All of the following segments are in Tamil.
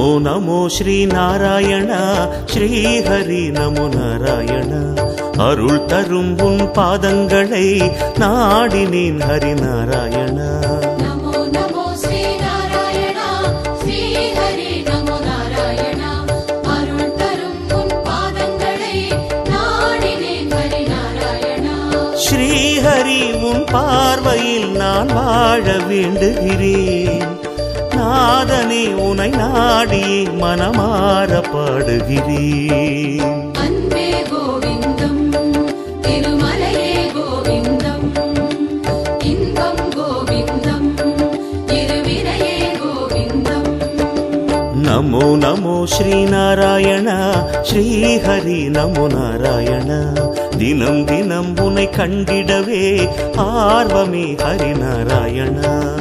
नमो नमो श्री नारायण श्री हरि नमो नारायण अरुள் தரும் உன் பாதங்களை நாடினேன் ஹரி நாராயண நமோ நமோ ஸ்ரீ நாராயணா ஸ்ரீ ஹரி நமோ நாராயணா அருள் தரும் உன் பாதங்களை நாடினேன் ஹரி நாராயணா ஸ்ரீ ஹரி உன் பார்வையில் நான் வாழ வேண்டுகிறேன் நாதனே உனை நாடி மனமார பாடுகிறேன் அன்பே கோவிந்தம் திருமலையே கோவிந்தம் இன்பம் கோவிந்தம் இருவினையே கோவிந்தம் நமோ நமோ ஸ்ரீ நாராயண ஸ்ரீ ஹரி நமோ நாராயண தினம் தினம் உன்னை கண்டிடவே ஆர்வமே ஹரி நாராயண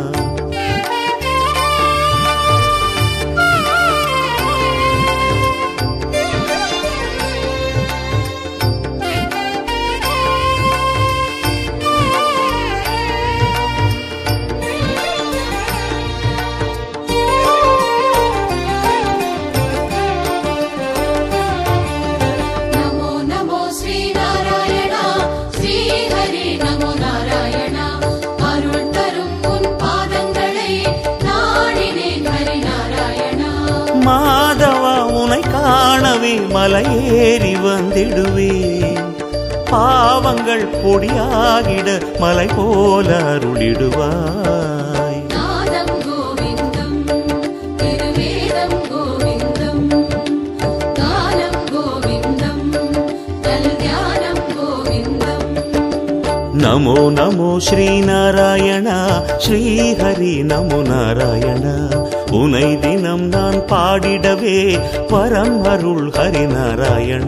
மாதவா உனை காணவே மலையேறி வந்திடுவேன் பாவங்கள் பொடியாகிட மலை போல அருளிடுவாய் நாதம் கோவிந்தம் திருவேதம் கோவிந்தம் காலம் கோவிந்தம் கல்யாணம் கோவிந்தம் நமோ நமோ ஸ்ரீ நாராயண ஸ்ரீ ஹரி நமோ நாராயண உனை தினம் நான் பாடிடவே பரம் அருள் ஹரி நாராயண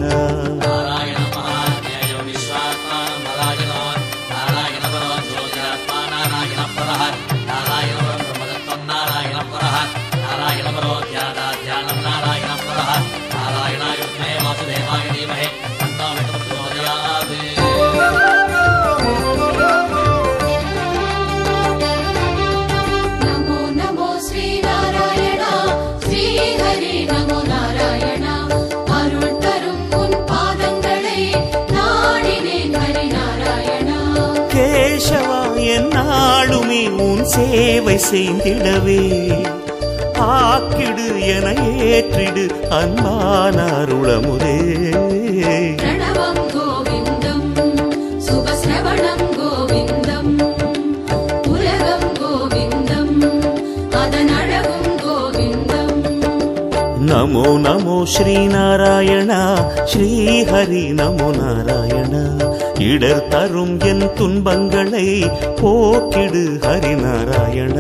கேசவா என்னாலுமே உன் சேவை செய்திடவே ஆக்கிடு என ஏற்றிடு அன்பான அருளமுதே பிரணவம் கோவிந்தம் சுபஸ்ரவணம் கோவிந்தம் உலகம் கோவிந்தம் அதன் அழகும் கோவிந்தம் நமோ நமோ ஸ்ரீ நாராயண ஸ்ரீ ஹரி நமோ நாராயண இடர் தரும் என் துன்பங்களை போக்கிடு ஹரி நாராயண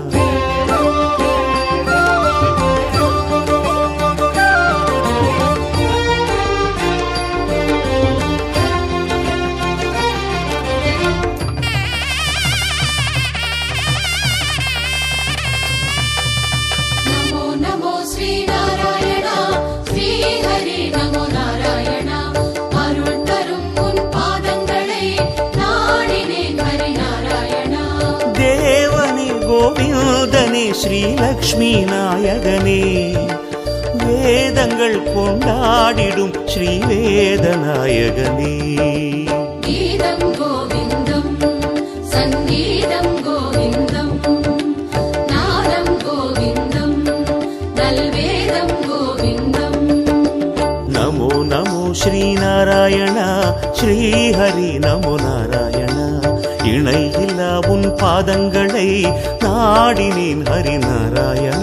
நமோ நமோ ஸ்ரீ நாராயணா ஸ்ரீ ஹரி நமோ நாராயணா அருள் தரும் உன் பாதங்களை நாடினேன் ஹரி நாராயணா தேவனே கோவிந்தனே ஸ்ரீ லக்ஷ்மி நாயகனே வேதங்கள் கொண்டாடிடும் ஸ்ரீ வேதநாயகனே கீதம் கோவிந்தம் சங்கீதம் கோவிந்தம் நாதம் கோவிந்தம் நல்வேதம் கோவிந்தம் நமோ நமோ ஸ்ரீ நாராயண ஸ்ரீ ஹரி நமோ நாராயண இணை இல்லா உன் பாதங்களை நாடினேன் ஹரி நாராயண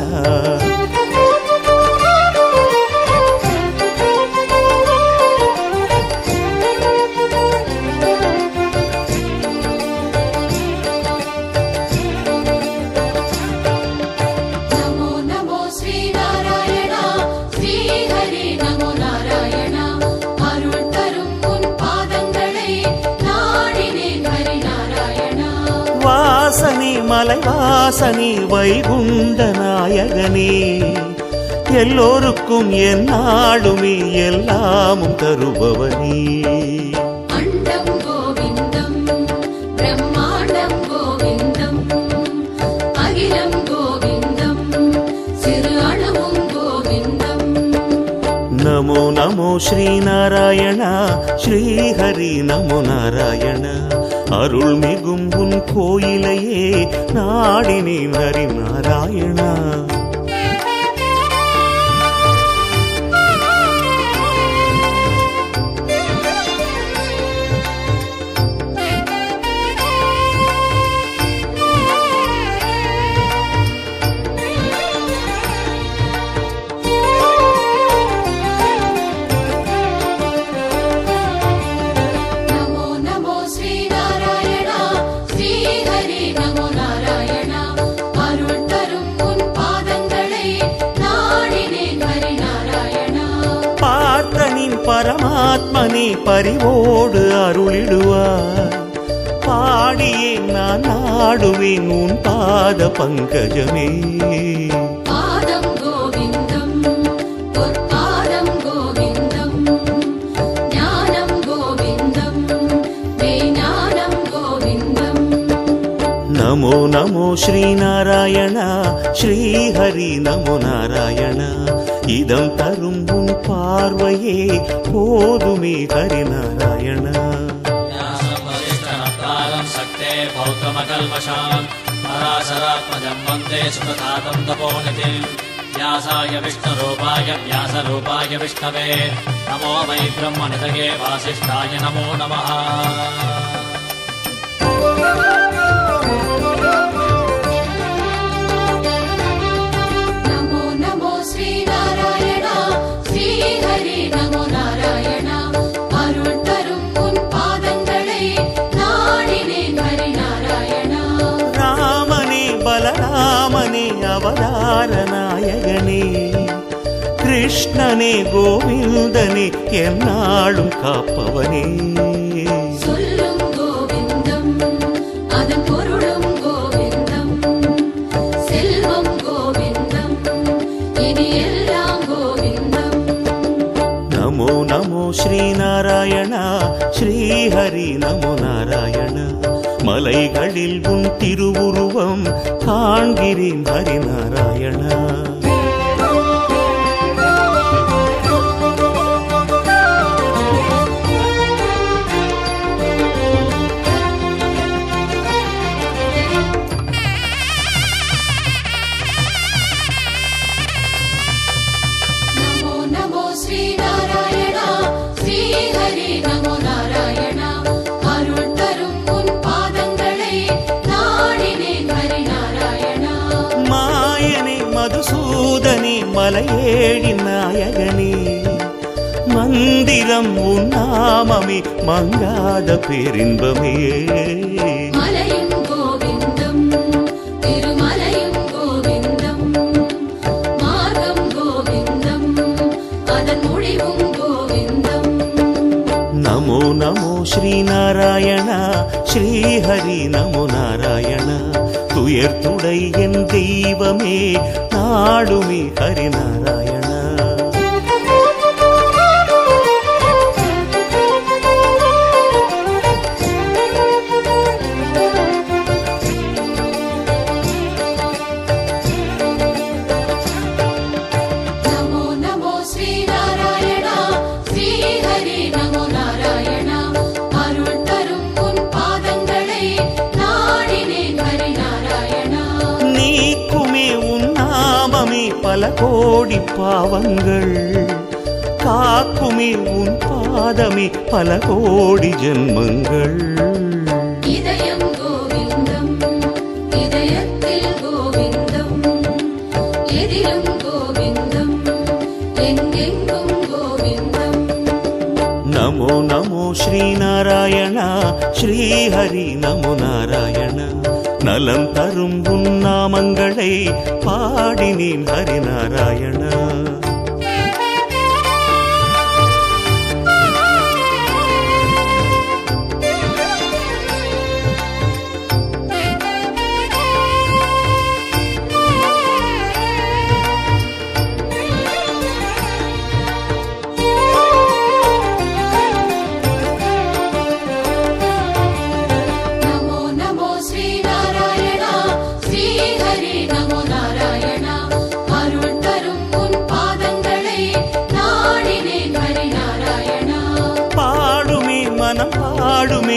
நமோ நமோ ஸ்ரீ நாராயணா ஸ்ரீ ஹரி நமோ நாராயணா அருள் தரும் உன் பாதங்களை நாடினேன் ஹரி நாராயணா வாசனே மலை வாசனே வைகுண்ட நாயகனே எல்லோருக்கும் என்னாலுமே எல்லாமும் தருபவனே அண்டம் கோவிந்தம் பிரம்மாண்டம் கோவிந்தம் அகிலம் கோவிந்தம் சிறு அணுவும் கோவிந்தம் நமோ நமோ ஸ்ரீநாராயண ஸ்ரீஹரி நமோ நாராயண. அருள் மிகும் உன் கோயிலையே நாடினேன் ஹரி நாராயணா. பரமாத்மனே பரிவோடு அருளிடுவார். பாடியே நான் நாடுவேன் உன் பாத பங்கஜமே. பாதம் கோவிந்தம் பொற்பாதம் கோவிந்தம் ஞானம் கோவிந்தம் ஞானம் கோவிந்தம். நமோ நமோ ஸ்ரீநாராயண ஸ்ரீஹரி நமோ நாராயண. இதம் தரும் உன் பார்வையே போதுமே ஹரி நாராயண. சக்தே பௌத்தமகல்மஷாம் பராசராத்மஜம் வந்தே சுகதாதம் தபோநிதிம். व्यासाय विष्णुरूपाय व्यासरूपाय विष्णवे नमो वै ब्रह्मनिधये वासिष्ठाय नमो नमः. அவதாரநாயகனே கிருஷ்ணனே கோவிந்தனே என்னாலும் காப்பவனே. சொல்லும் கோவிந்தம் அதன் பொருளும் கோவிந்தம் செல்வம் கோவிந்தம் இது எல்லாம் கோவிந்தம். நமோ நமோ ஸ்ரீநாராயண ஸ்ரீஹரி நமோ நாராயண. மலைகளில் உன் திருவுருவம் காண்கிறேன் ஹரி நாராயண. நமோ நமோ ஸ்ரீநாராயண ஸ்ரீஹரி நமோ நாராயண. அருள் தரும் உன் பாதங்களை நாடினேன் ஹரி நாராயணா. மாயனே மதுசூதனே மலையேழி நாயகனே. மந்திரம் உன் நாமமே மங்காத பேரின்பமே. மலையும் கோவிந்தம் திருமலையும் கோவிந்தம் மார்க்கம் கோவிந்தம் அதன் முடிவும் கோவிந்தம். நமோ நமோ ஸ்ரீநாராயண ஸ்ரீஹரி நமோ நாராயண. துயர் துடை என் தெய்வமே நாடுமே ஹரி நாராயண. நமோ நமோ ஸ்ரீநாராயண ஸ்ரீஹரி நமோ நாராயண. அருள் தரும் உன் பாதங்களை நாடினேன் ஹரி நாராயணா. நீக்குமே உன் நாமமே பல கோடி பாவங்கள். காக்குமே உன் பாதமே பல கோடி ஜென்மங்கள். இதயம் கோவிந்தம் இதயத்தில் கோவிந்தம் எதிலும் கோவிந்தம் எங்கெங்கும் கோவிந்தம். நமோ நமோ ஸ்ரீநாராயண ஸ்ரீஹரி நமோ நாராயண. நலம் தரும் உன் நாமங்களை பாடினேன் ஹரி நாராயண. நமோ நமோ ஸ்ரீநாராயண ஸ்ரீஹரி நமோ நாராயண. அருள் தரும் உன்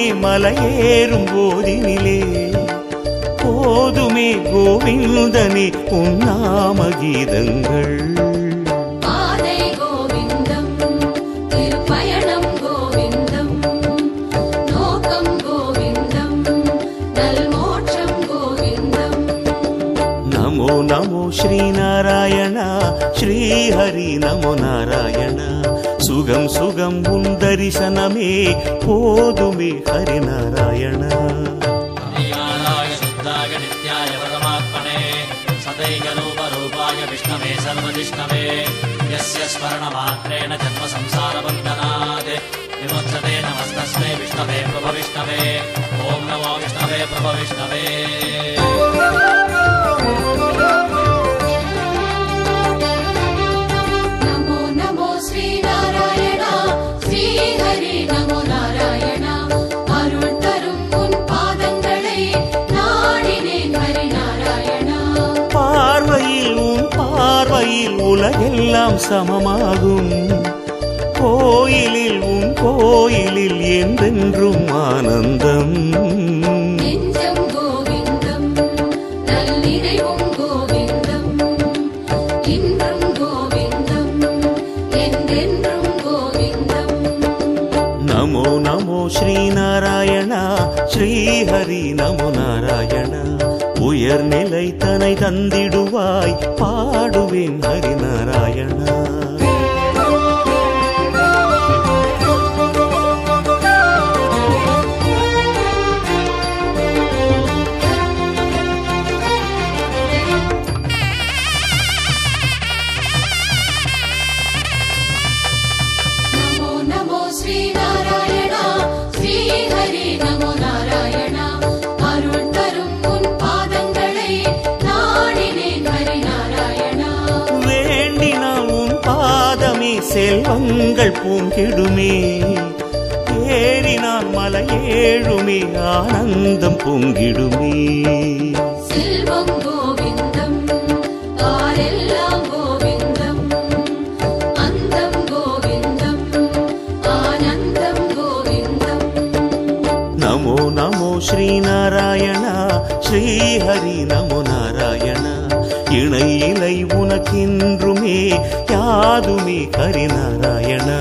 மலையேறும் போதினிலே போதுமே கோவிந்தனே உன்னாம கீதங்கள். பாதை கோவிந்தம், திருப்பயணம் கோவிந்தம், நோக்கம் கோவிந்தம், நல்மோட்சம் கோவிந்தம். நமோ நமோ ஸ்ரீநாராயணா ஸ்ரீஹரி நமோ நாராயண. சுகம் சுகம் உன் தரிசனமே போதுமே ஹரிநாராயண. அநியாராய சுத்தாய நித்யாய பரமாத்மனே சதைகரூபரூபாய விஷ்ணவே சர்வதிஷ்ணவே யஸ்ய ஸ்மரணமாத்ரேண ஜன்ம சம்சாரபந்தனாத் விமுச்யதே நமஸ்தஸ்மை விஷ்ணவே பிரபவிஷ்ணவே. ஓம் நமோ விஷ்ணவே பிரபவிஷ்ணவே. நமோ நமோ ஸ்ரீநாராயணா ஸ்ரீஹரி நமோ நாராயணா. அருள் தரும் உன் பாதங்களை நாடினேன் ஹரிநாராயணா. பார்வையில் உன் பார்வையில் உலகெல்லாம் சமமாகும். கோயிலில் உன் கோயிலில் என்றென்றும் ஆனந்தம். நெஞ்சம் கோவிந்தம், நல்லிறைவும் கோவிந்தம், இன்றும் கோவிந்தம், என்றென்றும் கோவிந்தம். நமோ நமோ ஸ்ரீநாராயணா ஸ்ரீஹரி நமோ நாராயண. உயர்நிலை தனை தந்திடுவாய் பாடுவேன் ஹரிநாராயணா. நமோ நமோ ஸ்ரீநாராயணா ஸ்ரீஹரி நமோ நாராயணா. அருள் தரும் உன் பாதங்களை நாடினேன் ஹரிநாராயணா. வேண்டினால் உன் பாதமே செல்வங்கள் பூங்கிடுமே. ஏறினால் மலையேழுமே ஆனந்தம் பொங்கிடுமே. செல்வம் கோவிந்தம், ஆரெல்லாம் கோவிந்தம், அந்தம் கோவிந்தம், ஆனந்தம் கோவிந்தம். நமோ நமோ ஸ்ரீநாராயணா ஸ்ரீஹரி நமோ நாராயண. இணை இலை உனக்கின்றுமே யாதுமே ஹரிநாராயண.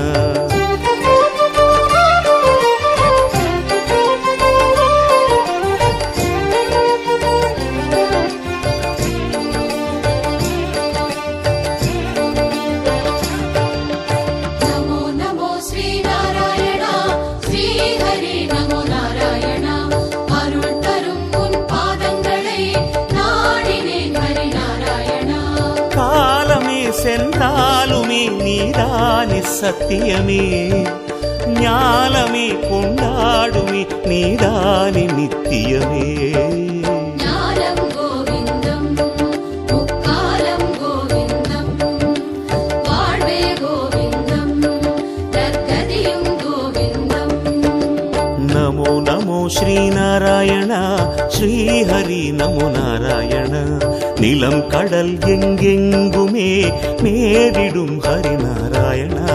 நமோ நமோ ஸ்ரீநாராயணா ஸ்ரீஹரி நமோ நாராயணா. அருள் தரும் உன் பாதங்களை நாடினேன் ஹரிநாராயணா. காலமே சென்றாலுமே நீதானே சத்தியமே. ஞாலமே கொண்டாடுமே நீதானே நித்தியமே. ஞானம் கோவிந்தம், முக்காலம் கோவிந்தம், வாழ்வே கோவிந்தம், நற்கதியும் கோவிந்தம். நமோ நமோ ஸ்ரீநாராயணா ஸ்ரீஹரி நமோ நாராயண. நிலம் கடல் எங்கெங்குமே மேவிடும் ஹரிநாராயணா.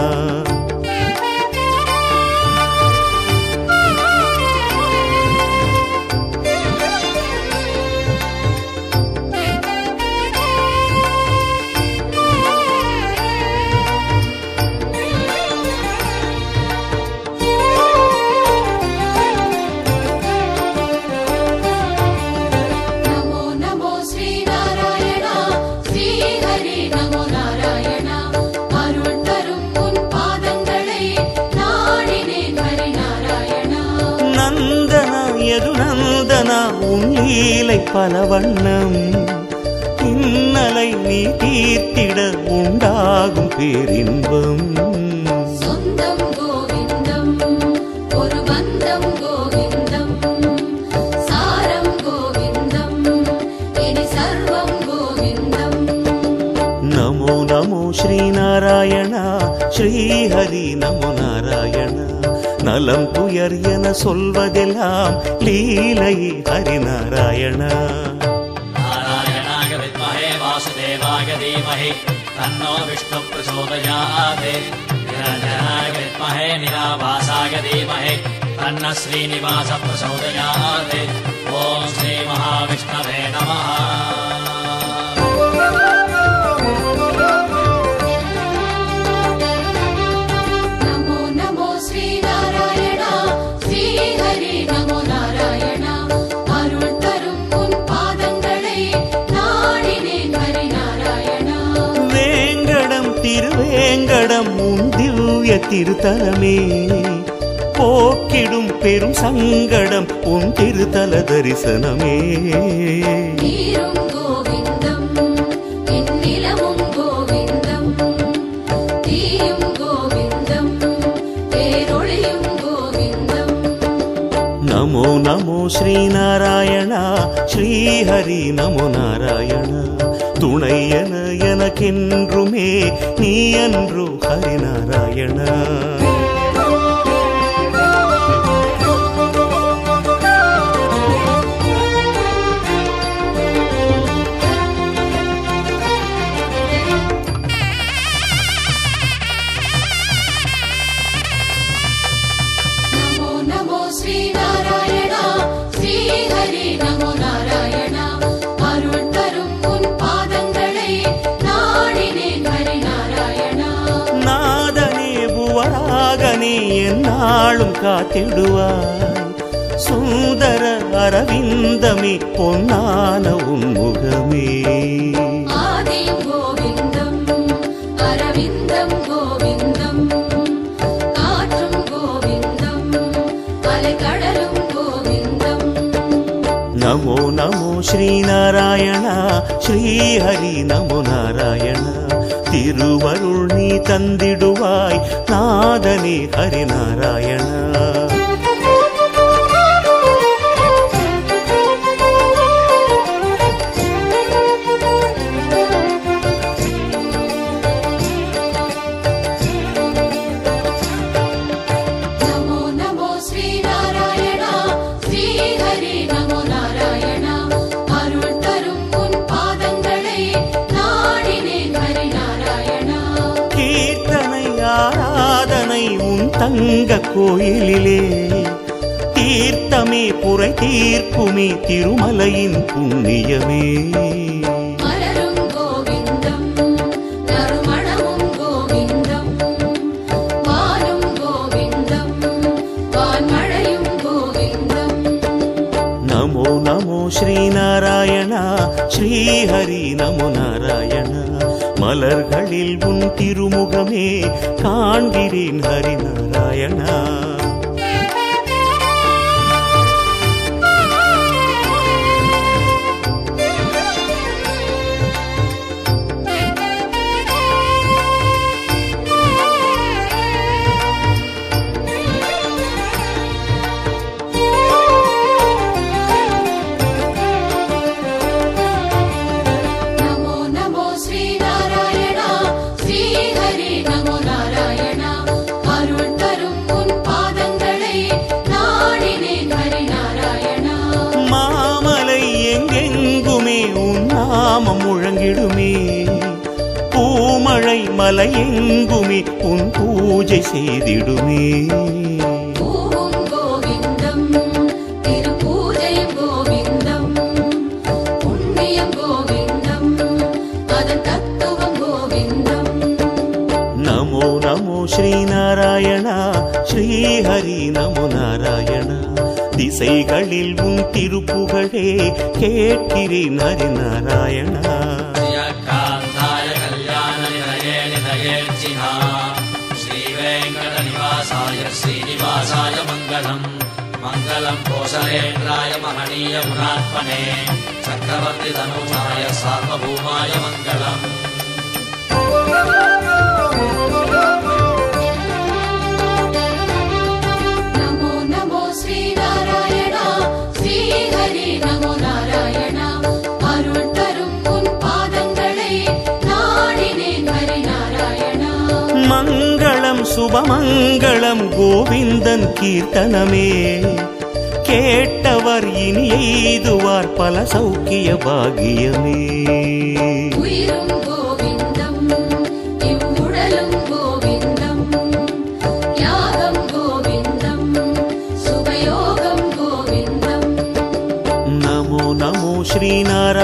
நமோ நமோ ஸ்ரீநாராயணா ஸ்ரீஹரி நமோ நாராயணா. அருள் தரும் உன் பாதங்களை நாடினேன் ஹரிநாராயணா. நந்தனா எது நந்தனா உன் லீலை பல வண்ணம். இன்னலை நீ தீர்த்திட உண்டாகும் பேரின்பம். சொந்தம் கோவிந்தம், ஒரு பந்தம் கோவிந்தம், சாரம் கோவிந்தம், இனி சர்வம் கோவிந்தம். நமோ நமோ ஸ்ரீநாராயணா ஸ்ரீஹரி நமோ நாராயண. நலம் துயர் என சொல்வதெல்லாம் லீலை ஹரிநாராயண. नारायणाय विद्महे वासुदेवाय धीमहि तन्नो विष्णु प्रचोदयात्. निरञ्जनाय विद्महे निराभासाय धीमहि तन्न श्रीनिवास प्रचोदयात्। ॐ श्री महाविष्णवे नमः। नमो नमो श्रीनारायण श्रीहरि नमो नारायण अरुள் தரும் உன் பாதங்களை நாடினேன் ஹரி நாராயண। வேங்கடம் திருவேங்கடம் உன் திவ்ய திருத்தலமே போக்கிடும் பெரும் சங்கடம் உன் திருத்தல தரிசனமே। நீரும் கோவிந்தம் என் நிலமும் கோவிந்தம் தீயும் கோவிந்தம் பேரொளியும் கோவிந்தம்। நமோ நமோ ஸ்ரீநாராயண ஸ்ரீஹரி நமோ நாராயண துணை என எனக்கென்றுமே நீ அன்று ஹரிநாராயண। என்னாலும் காத்திடுவாய் சுந்தர அரவிந்தமே பொன்னான உன்முகமே। ஆதியும் கோவிந்தம் அரவிந்தம் கோவிந்தம் காற்றும் கோவிந்தம் அலைகடலும் கோவிந்தம்। நமோ நமோ ஸ்ரீநாராயண ஸ்ரீஹரி நமோ நாராயண திருவருள் நீ தந்திடுவாய் நாதனே ஹரிநாராயண। நமோ நமோ ஸ்ரீநாராயண ஸ்ரீஹரி நமோ நாராயண அருள் தரும் உன் பாதங்களை நாடினேன் ஹரி நாராயண। கீர்த்தனை ஆராதனை உன் தங்க கோயிலிலே தீர்த்தமே புரை தீர்க்குமே திருமலையின் புண்ணியமே। மலரும் கோவிந்தம் நறுமணமும் கோவிந்தம் வானும் கோவிந்தம் வான்மழையும் கோவிந்தம்। நமோ நமோ ஸ்ரீநாராயண ஸ்ரீஹரி நமோ நாராயண மலர்களில் உன் திருமுகமே காண்கிறேன் ஹரிநாராயண। நமோ நமோ ஸ்ரீநாராயண ஸ்ரீஹரி நமோ நாராயண அருள் தரும் உன் பாதங்களை நாடினேன் ஹரி நாராயண। மாமலை எங்கெங்குமே உன் நாமம் முழங்கிடுமே பூமழை மலை எங்குமே உன் பூஜை செய்திடுமே। பூவும் கோவிந்தம் திருப்பூஜையும் கோவிந்தம் புண்ணியம் கோவிந்தம் அதன் தத்துவம் கோவிந்தம்। நமோ நமோ ஸ்ரீநாராயண ஸ்ரீஹரி நமோ நாராயண திசைகளில் உன் திருப்புகழே கேட்கிறேன் ஹரிநாராயண। श्रियकान्ताय कल्याणनिधये निधयेर्चिहा श्रीवेङ्कटनिवासाय श्रीनिवासाय मङ्गलम् मङ्गलम् कोसलेन्द्राय महनीय गुणात्मने चक्रवर्तितनूजाय सार्वभौमाय मङ्गलम्। நமோ நமோ ஸ்ரீநாராயண ஸ்ரீஹரி நமோ நாராயண அருள் தரும் உன் பாதங்களை நாடினேன் ஹரி நாராயண। மங்களம் சுபமங்களம் கோவிந்தன் கீர்த்தனமே கேட்டவர் இனி எய்துவார் பல சௌக்கிய பாகியமே। உயிரும் கோவிந்தம் இவ்வுடலும் கோவிந்தம் யாகம் கோவிந்தம்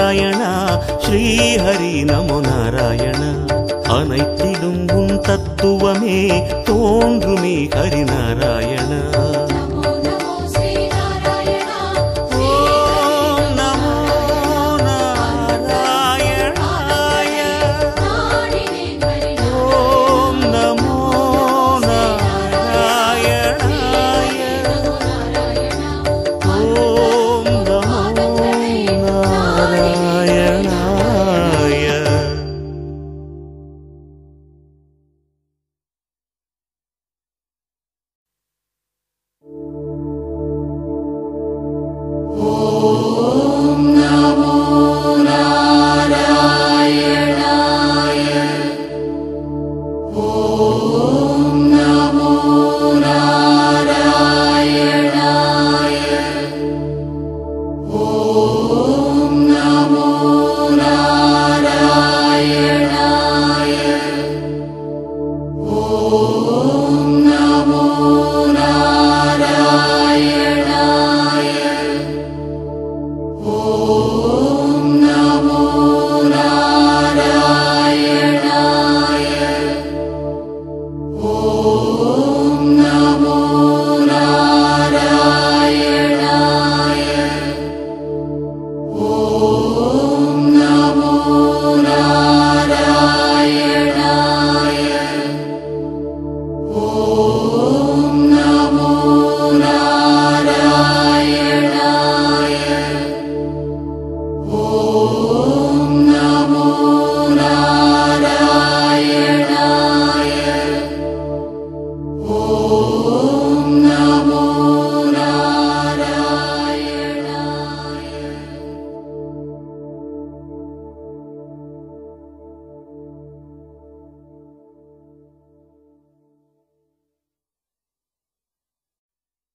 நாராயணா ஸ்ரீஹரி நமோ நாராயணா அனைத்திலும் உன் தத்துவமே தோன்றுமே ஹரி நாராயணா நமோ நமோ ஸ்ரீ நாராயணா ஓம் நமோ நாராயணாய நாடினேன் ஹரி ஓம் நமோ நாராயணாய நமோ நாராயணா ஓம் நமோ நாராயணாய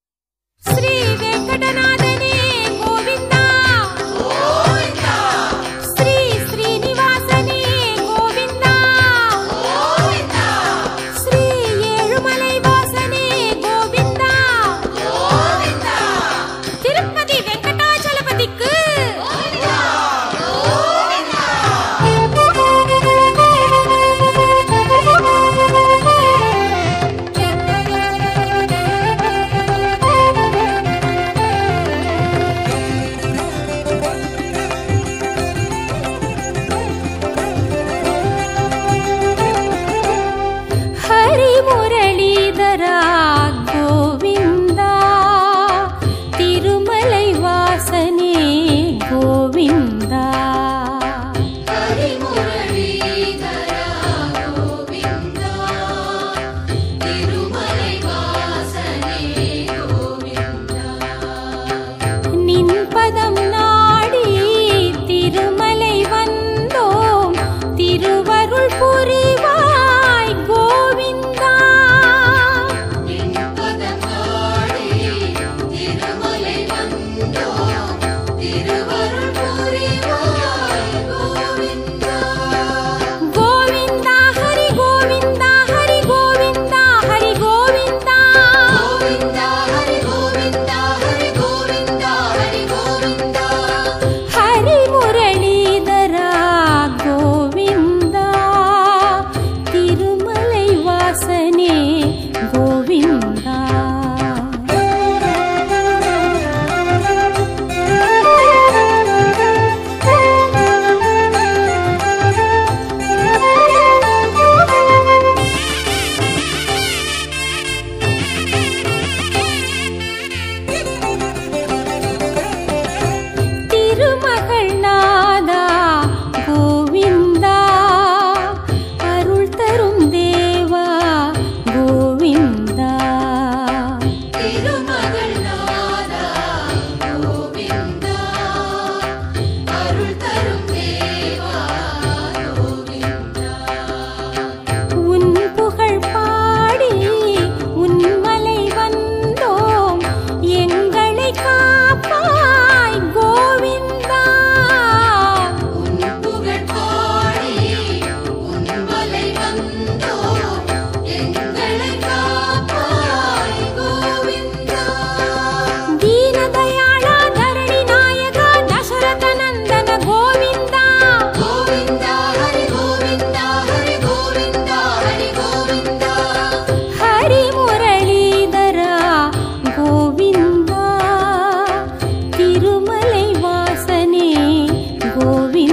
శ్రీ వెంకటనాథనే గోవిందా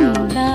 கோவிந்தா.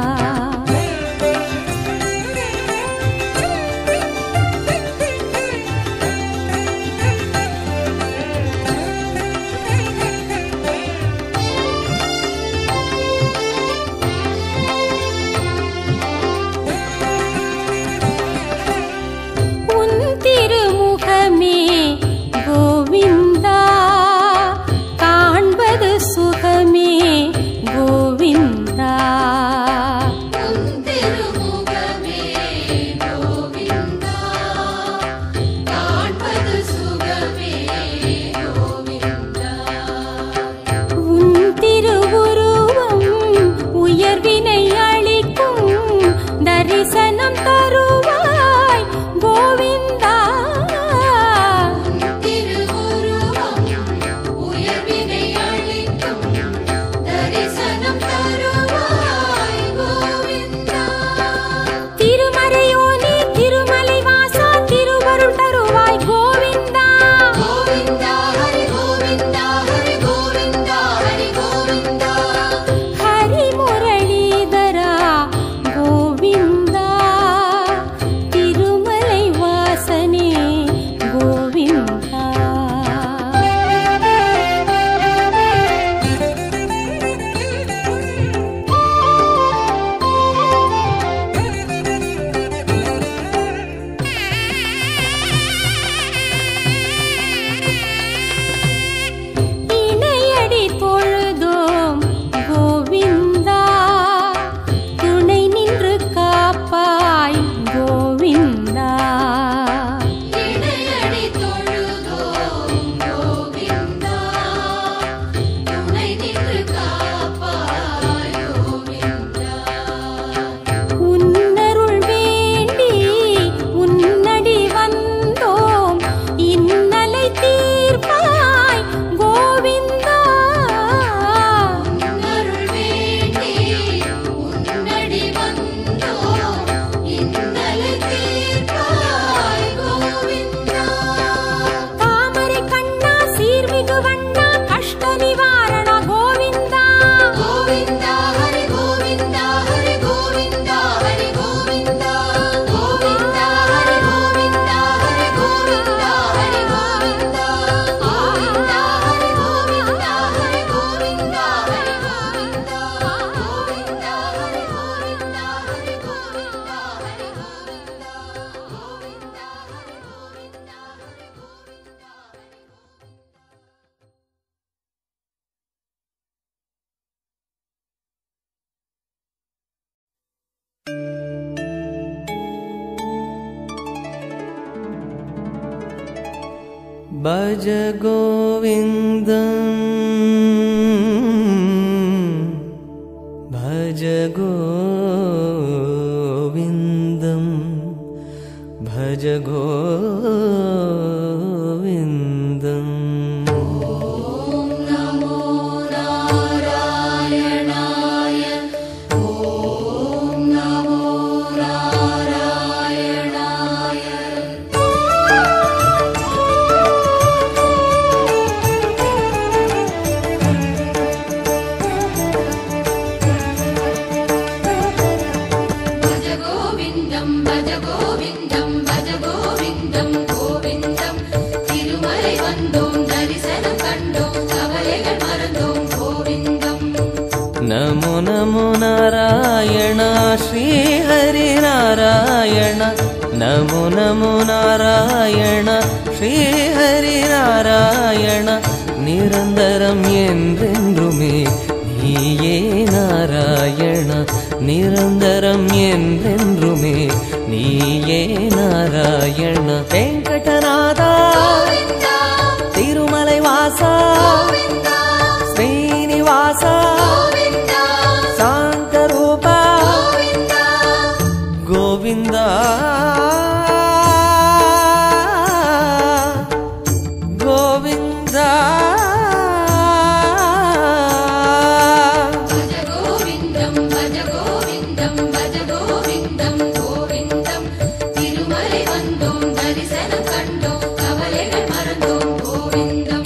भज गोविन्दं भज गोविन्दं भज गोविन्दं। नमो नमो नारायण श्री हरि नारायण नमो नमो नारायण श्री हरि नारायण निरंतरम என்றென்றுமே நீயே நாராயண निरंतरम என்றென்றுமே நீயே நாராயண வெங்கடநாதா திருமலை வாசா ஸ்ரீனிவாசா गोविंदा गोविंदा भज गोविंदं भज गोविंदं भज गोविंदं गोविंदं तिरुमலை வந்தோம் தரிசனம் கண்டோம் கவலைகள் மறந்தோம் கோவிந்தம்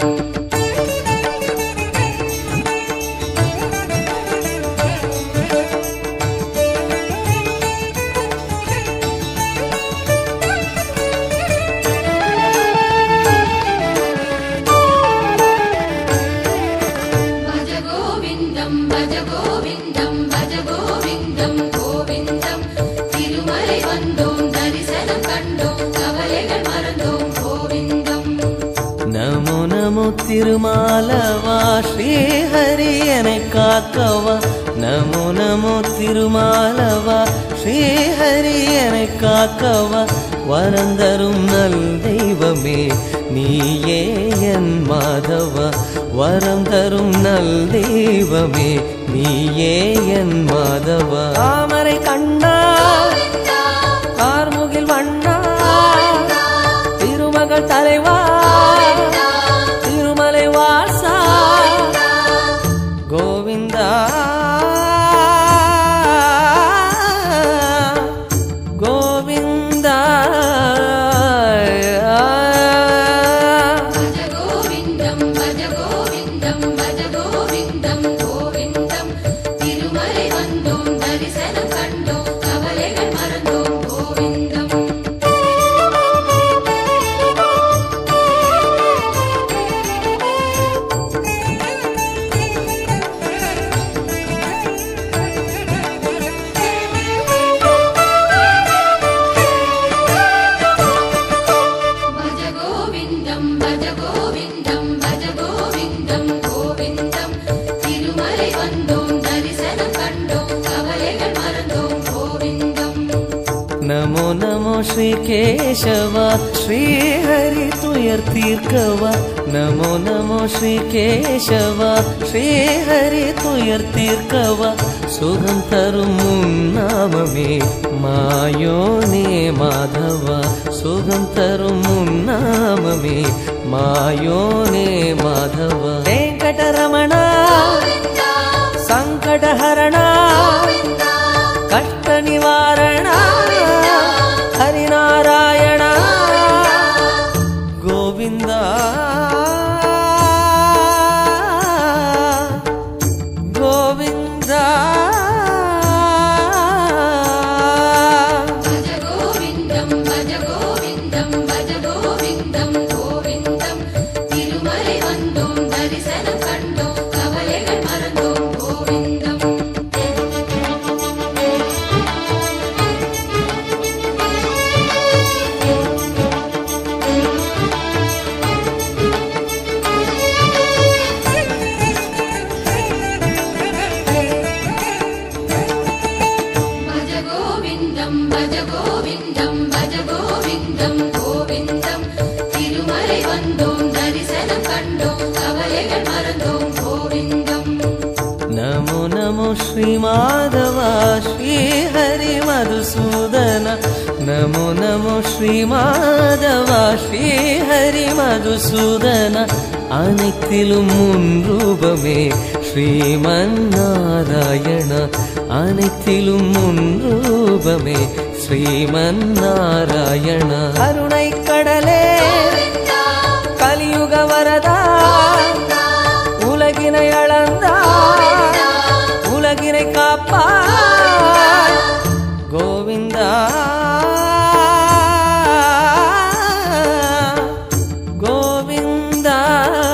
திருமாலவா ஸ்ரீஹரியனை காக்கவா நமோ நமோ திருமாலவா ஸ்ரீஹரியனை காக்கவா வரந்தரும் நல் தெய்வமே நீயே என் மாதவா வரம் தரும் நல் தெய்வமே நீயே என் மாதவா தாமரை கண்ணா கார்முகில் வண்ணா திருமகள் தலைவா திருமலை வாசா கோவிந்தா கோவிந்தா பஜ கோவிந்தம் பஜ கோவிந்தம் கோவிந்தம் திருமலை வந்தோம் தரிசனம் கண்டோம் கவலைகள் மறந்தோம் கோவிந்தம் பஜ கோவிந்தம் பஜ கோவிந்தம் கோவிந்தம் திருமலை வந்தோம் தரிசனம் கண்டோம் கவலைகள் மறந்தோம் கோவிந்தம் நமோ நமோ ஸ்ரீ கேசவா ஸ்ரீஹரி துயர் தீர்க்கவா நமோ நமோ ஸ்ரீ கேசவா ஸ்ரீஹரி துயர் தீர்க்கவா சுகம் தரும் முன்னாமமே மாயோனே மாதவா சுகம் தரும் முன்னாமமே மாயோனே மாதவா வெங்கடரமணா சங்கடஹரணா கஷ்ட நிவாரணா ஹரிநாராயணா கோவிந்தா கோவிந்தா பஜ கோவிந்தம் பஜ கோவிந்தம் பஜ கோவிந்தம் கோவிந்தம் திருமலை வந்தோம் தரிசனம் கண்டோம் கவலைகள் மறந்தோம் கோவிந்தம் பஜ கோவிந்தம் பஜ கோவிந்தம் பஜ கோவிந்தம் கோவிந்தம் திருமலை வந்தோம் தரிசனம் கண்டோம் கவலைகள் மறந்தோம் கோவிந்தம் நமோ நமோ ஸ்ரீ மாதவா ஸ்ரீஹரி மதுசூதன நமோ நமோ ஸ்ரீ மாதவா ஸ்ரீஹரி மதுசூதன அனைத்திலும் முன் ரூபமே ஸ்ரீமன்னாராயண அனைத்திலும் முன் ரூபமே ஸ்ரீமன்னாராயண கருணை கடலே கலியுக வரதா உலகினை அளந்தா உலகினை காப்பாய் கோவிந்தா கோவிந்தா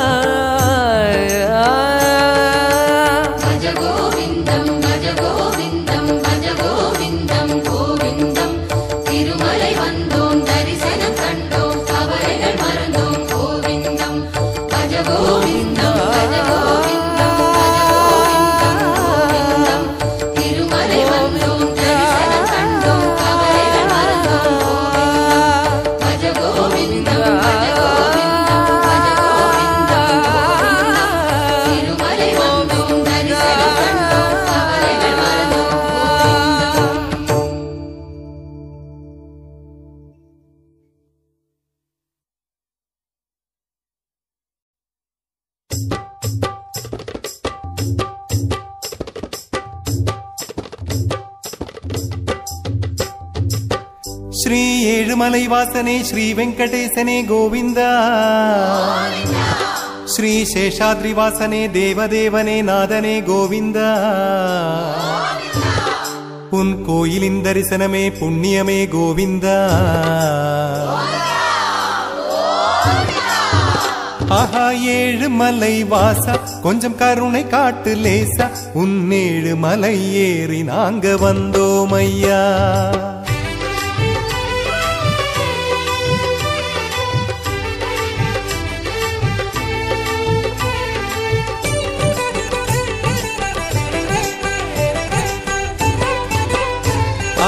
பஜ கோவிந்தம் பஜ கோவிந்தம் பஜ கோவிந்தம் கோவிந்தம் திருமலை வந்தோம் தரிசனம் கண்டோம் கவலைகள் மறந்தோம் கோவிந்தம் பஜ கோவிந்தம் பஜ கோவிந்தம் பஜ கோவிந்தம் கோவிந்தம் திருமலை வந்தோம் தரிசனம் கண்டோம் கவலைகள் மறந்தோம் கோவிந்தம் பஜ கோவிந்தம் பஜ கோவிந்தம் பஜ கோவிந்தம் கோவிந்தம் திருமலை வந்தோம் தரிசனம் கண்டோம் கவலைகள் மறந்தோம் கோவிந்தம் ஸ்ரீ ஏழுமலை வாசனே ஸ்ரீ வெங்கடேசனே கோவிந்தா ஸ்ரீ சேஷாத்ரி வாசனே தேவதேவனே நாதனே கோவிந்தா உன் கோயிலின் தரிசனமே புண்ணியமே கோவிந்தா ஆஹா ஏழுமலை வாசா கொஞ்சம் கருணை காட்டு லேசா உன் ஏழுமலை ஏறி நாங்க வந்தோம் ஐயா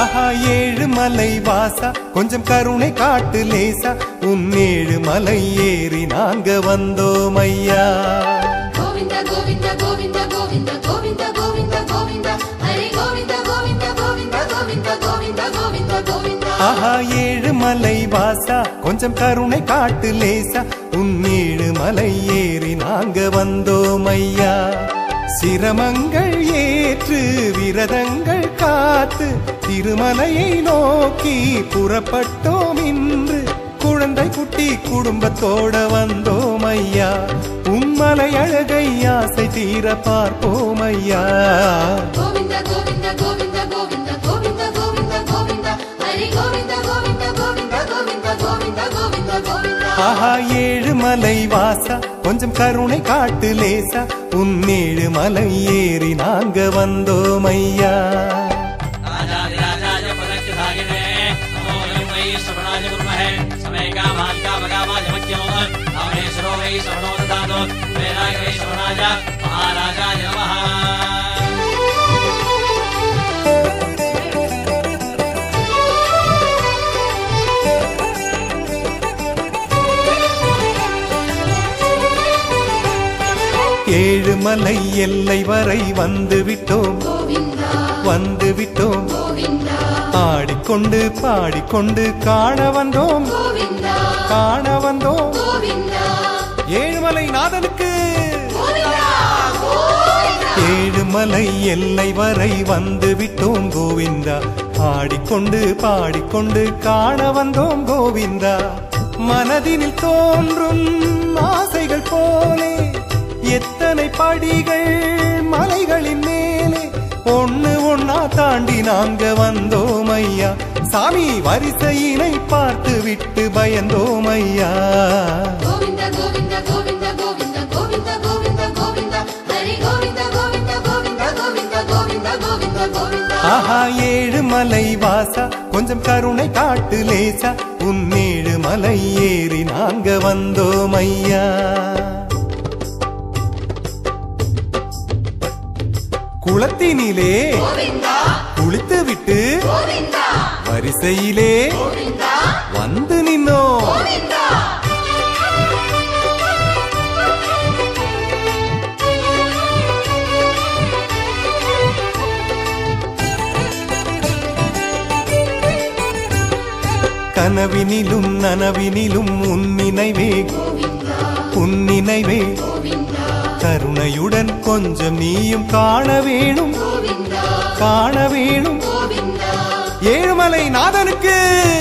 ஆஹா ஏழுமலை வாசா கொஞ்சம் கருணை காட்டு லேசா உன் ஏழுமலை ஏறி நாங்க வந்தோம் ஐயா. கோவிந்த கோவிந்த கோவிந்த கோவிந்த கோவிந்த கோவிந்த கோவிந்த ஹரி கோவிந்த கோவிந்த கோவிந்த கோவிந்த கோவிந்த கோவிந்த கோவிந்த. ஆஹா ஏழுமலை வாசா கொஞ்சம் கருணை காட்டு லேசா உன் ஏழுமலை ஏறி நாங்க வந்தோம் ஐயா. சிரமங்கள் ஏற்று விரதங்கள் காத்து திருமலையை நோக்கி புறப்பட்டோம் இன்று. குழந்தை குட்டி குடும்பத்தோட வந்தோம் ஐயா. உன்மலை அழகை ஆசை தீர பார்ப்போம் ஐயா. கோவிந்த கோவிந்த கோவிந்த கோவிந்த கோவிந்த கோவிந்த கோவிந்த ஹரி கோவிந்த கோவிந்த கோவிந்த கோவிந்த கோவிந்த கோவிந்த கோவிந்த. ஆஹா ஏழுமலை வாசா கொஞ்சம் கருணை காட்டு லேசா உன் ஏழுமலை ஏறி நாங்க வந்தோம் ஐயா. राजाधिराजाय पदकृतागिने नमो वै श्रवणाय कुर्महे समय कामान् कामकामाय मह्यमो अमहेश्वरो वै श्रवणो ददातु वेदाय वै श्रवणाय महाराजाय नमः. ஏழுமலை எல்லை வரை வந்து விட்டோம் கோவிந்தா வந்து விட்டோம். கோவிந்தா ஆடிக்கொண்டு பாடிக்கொண்டு காண வந்தோம் கோவிந்தா காண வந்தோம் கோவிந்தா ஏழுமலை நாதனுக்கு. கோவிந்தா கோவிந்தா. ஏழுமலை எல்லை வரை வந்து விட்டோம் கோவிந்தா. ஆடிக்கொண்டு பாடிக்கொண்டு காண வந்தோம் கோவிந்தா. மனதினில் தோன்றும் ஆசைகள் போலே எத்தனை படிகள் மலைகளின் மேலே ஒண்ணு ஒன்னா தாண்டி நாங்க வந்தோம் ஐயா. சாமி வரிசையினை பார்த்து விட்டு பயந்தோம் ஐயா. கோவிந்த கோவிந்த கோவிந்த கோவிந்த கோவிந்த கோவிந்த கோவிந்த ஹரி கோவிந்த கோவிந்த கோவிந்த கோவிந்த கோவிந்த கோவிந்த கோவிந்த. ஆஹா ஏழுமலை வாசா கொஞ்சம் கருணை காட்டு லேசா உன் ஏழுமலை ஏறி நாங்க வந்தோம் ஐயா. குளத்தினிலே கோவிந்தா குளித்து விட்டு கோவிந்தா வரிசையிலே கோவிந்தா வந்து நின்னோம். கோவிந்தா. கனவினிலும் நனவினிலும் உன் நினைவே உன் நினைவே கருணையுடன் கொஞ்சம் நீயும் காண வேணும் காண வேணும். ஏழுமலை நாதனுக்கு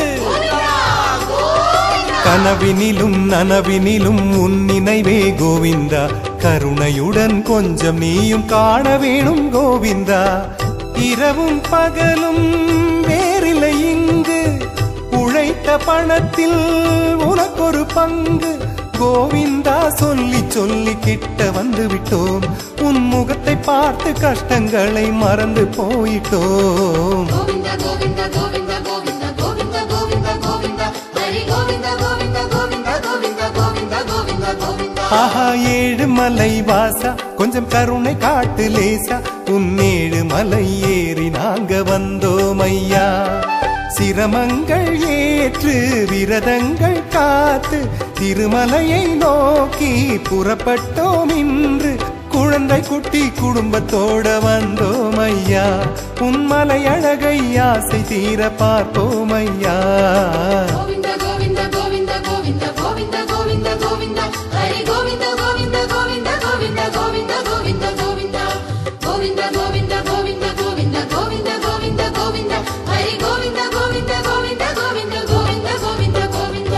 கனவினிலும் நனவினிலும் உன் நினைவே கோவிந்தா. கருணையுடன் கொஞ்சம் நீயும் காண வேணும் கோவிந்தா. இரவும் பகலும் வேறில்லை இங்கு உழைத்த பணத்தில் உனக்கொரு பங்கு கோவிந்தா. சொல்லி சொல்லி கிட்ட வந்து விட்டோம். உன் முகத்தை பார்த்து கஷ்டங்களை மறந்து போயிட்டோம். கோவிந்த கோவிந்த கோவிந்த கோவிந்த கோவிந்த கோவிந்த கோவிந்த ஹரி கோவிந்த கோவிந்த கோவிந்த கோவிந்த கோவிந்த கோவிந்த கோவிந்த. ஆஹா ஏழுமலை வாசா கொஞ்சம் கருணை காட்டு லேசா உன் ஏழுமலை ஏறி நாங்க வந்தோம் ஐயா. சிரமங்கள் ஏற்று விரதங்கள் காத்து திருமலையை நோக்கி புறப்பட்டோம் இன்று. குழந்தை குட்டி குடும்பத்தோட வந்தோம் ஐயா. உன்மலை அழகை ஆசை தீர பார்ப்போம் ஐயா. கோவிந்த கோவிந்த கோவிந்த கோவிந்த கோவிந்த கோவிந்த கோவிந்த ஹரி கோவிந்த கோவிந்த கோவிந்த கோவிந்த கோவிந்த கோவிந்த கோவிந்த கோவிந்த கோவிந்த கோவிந்த கோவிந்த கோவிந்த கோவிந்த கோவிந்த ஹரி கோவிந்த கோவிந்த கோவிந்த கோவிந்த கோவிந்த கோவிந்த கோவிந்த.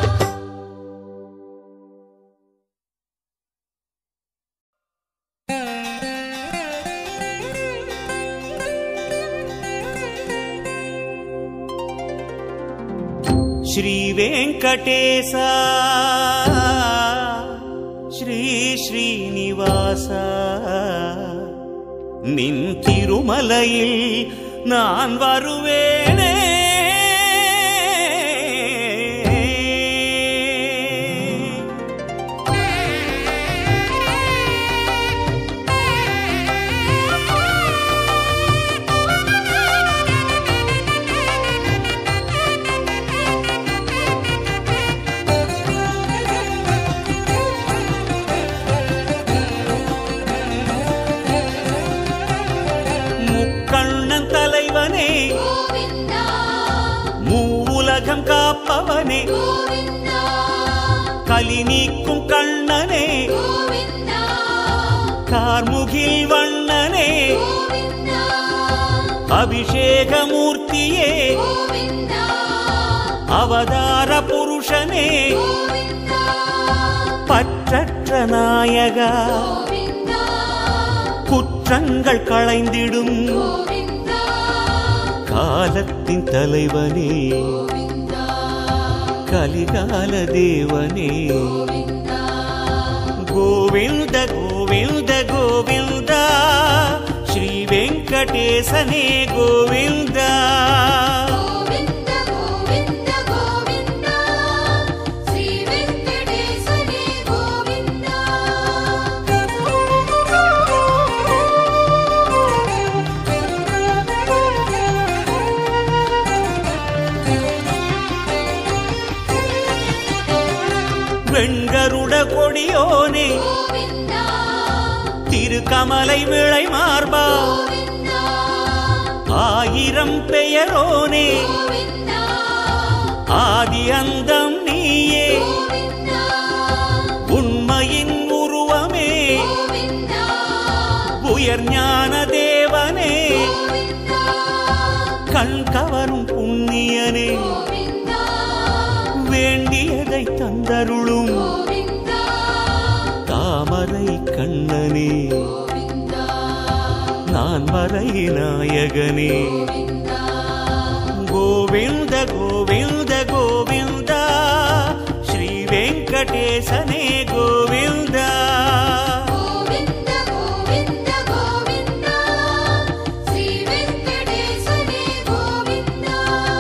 श्री वेंकटेश श्री श्रीनिवास निन तिरुमलयिल नान वरुवेने கந்தர்வனே கோவிந்தா கலி நீக்கும் கண்ணனே கோவிந்தா கார்முகில் வண்ணனே கோவிந்தா அபிஷேகமூர்த்தியே கோவிந்தா அவதார புருஷனே கோவிந்தா பற்றற்ற நாயகா கோவிந்தா குற்றங்கள் களைந்திடும் கோவிந்தா காலத்தின் தலைவனே கோவிந்தா கலிகால தேவனே கோவிந்தா கோவிந்த கோவிந்த கோவிந்தா ஸ்ரீ வெங்கடேசனே கோவிந்தா கோவிந்த கோவிந்த கோவிந்தா ஸ்ரீ வெங்கடேசனே கோவிந்தா வெண்கருட கொடியோனே கோவிந்தா திருக்கமலை விளை மார்பா கோவிந்தா ஆயிரம் பெயரோனே கோவிந்தா ஆதி அந்தம் நீயே கோவிந்தா உண்மையின் உருவமே கோவிந்தா உயர் ஞான தேவனே கோவிந்தா கண் கவரும் புண்ணியனே கோவிந்தா வேண்டியதை தந்தருளும் கோவிந்தா தாமரை கண்ணனே கோவிந்தா நான் மறை நாயகனே கோவிந்தா கோவிந்த கோவிந்த கோவிந்தா ஸ்ரீ வெங்கடேசனே கோவிந்தா கோவிந்த கோவிந்த கோவிந்தா ஸ்ரீ வெங்கடேசனே கோவிந்தா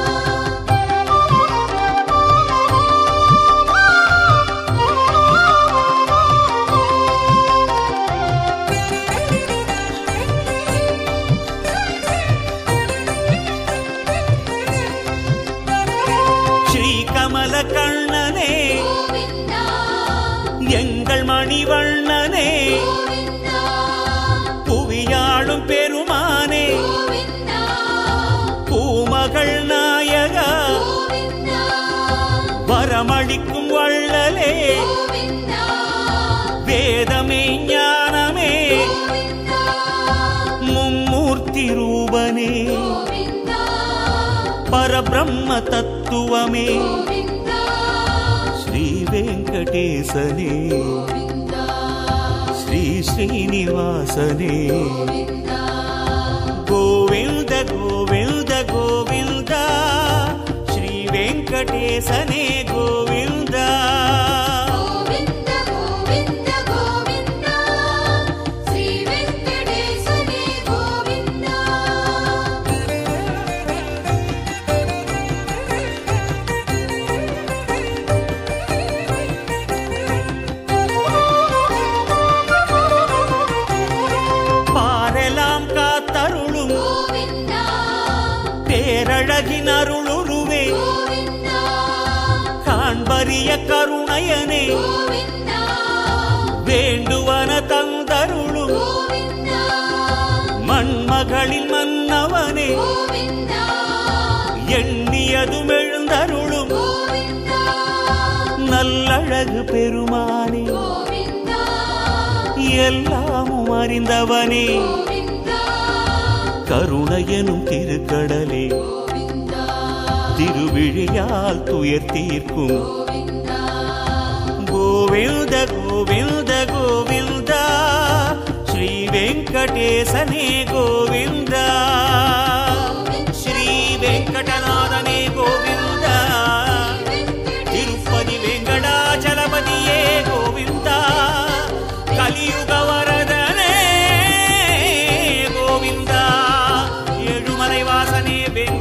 ஸ்ரீ கமல கண்ணனே கோவிந்தா எங்கள் மணிவண்ணனே கோவிந்தா புவியாளும் பெருமானே கோவிந்தா பூமகள் நாயகா கோவிந்தா வரமளிக்கும் வள்ளலே கோவிந்தா வேதமே ஞானமே கோவிந்தா மும்மூர்த்தி ரூபனே கோவிந்தா பரபிரம்ம தத்துவமே கோவிந்தா ஸ்ரீ வெங்கடேசனே கோவிந்தா ஸ்ரீ ஸ்ரீனிவாசனே கோவிந்தா கோவிந்த கோவிந்த கோவிந்தா ஸ்ரீ வெங்கடேசனே கோவிந்தா கோவிந்த கோவிந்த கோவிந்தா ஸ்ரீ வெங்கடேசனே கோவிந்தா பாரெல்லாம் காத்தருளும் கோவிந்தா பேரழகின் அருளுருவே கோவிந்தா காண்பரிய கருணையனே கோவிந்தா வேண்டுவன தந்தருளும் கோவிந்தா மண்மகளில் மன்னவனே கோவிந்தா எண்ணியதும் எழுந்தருளும் கோவிந்தா நல்லழகு பெருமானே கோவிந்தா எல்லாமும் அறிந்தவனே கோவிந்தா கருணையனும் திருக்கடலே கோவிந்தா திருவிழியால் துயர் தீர்க்கும் கோவிந்தா கோவிந்த கோவிந்த கோவிந்தா ஸ்ரீ வெங்கடேசனே கோவிந்தா ஸ்ரீ வெங்கடநாதனே கோவிந்தா திருப்பதி வெங்கடாச்சலபதியே கோவிந்தா கலியுக வரதனே கோவிந்தா ஏழுமலை வாசனே